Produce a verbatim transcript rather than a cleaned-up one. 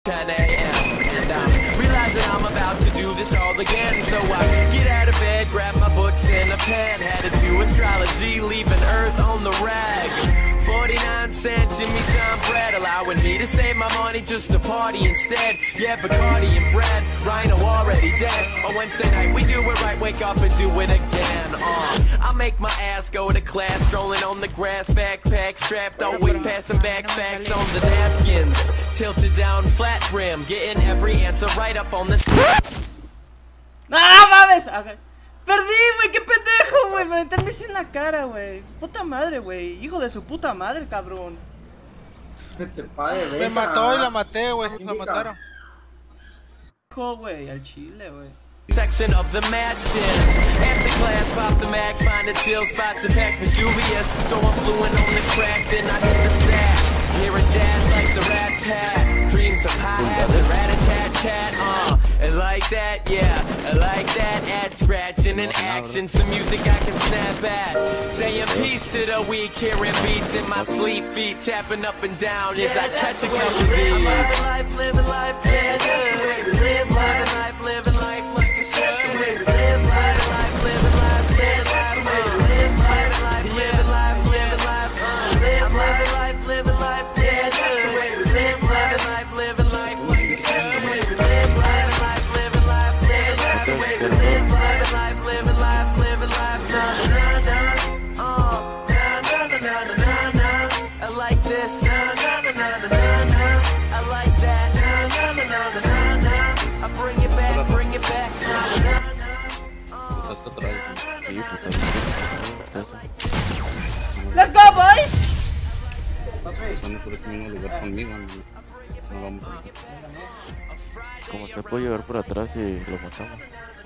ten A M and I'm realizing I'm about to do this all again. So I get out of bed, grab my books and a pen, headed to astrology, leaving Earth on the rag. forty-nine cent Jimmy John bread, allowing me to save my money just to party instead. Yeah, Bacardi and bread, Rhino already dead. On Wednesday night we do it right, wake up and do it again. Uh, I make my ass go to class, strolling on the grass, backpack strapped, always passing back facts on the napkins, tilted down, flat rim, getting every answer right up on the ¡No, no mames! Okay. Perdí, güey, qué pendejo, güey. Me meterme en la cara, güey. Puta madre, güey. Hijo de su puta madre, cabrón. Me mató y la maté, güey. La mataron. Hijo, güey, al chile, güey. Section of the mansion. After class, pop the mag, find a chill spot to pack Vesuvius. So I'm fluent on the track, then I hit the sack. Hearing jazz like the Rat Pack. Dreams of hi-hats and rat-a-tat-tat. Uh, and like that, yeah, I like that. Add scratching and action, some music I can snap at. Saying peace to the weak, hearing beats in my sleep, feet tapping up and down as I catch a couple Z's. I'm living life, living life, yeah, that's the way we live life, life, living life like a show. That's the way we live life, life, living life, yeah, that's the way we live life, life, living life, living life, uh, live life, life, living life, yeah, that's the way we live life, life, living life like a show. That's the way we live life, life, living life, yeah, that's the way we live life, life, living life, living life, na na na, uh, na na na na na na. I like this, na na na na na na. I like that, na na na na na na. I bring it back, bring it back, na na na. Let's go, boys. Como se puede llegar por atrás y lo matamos.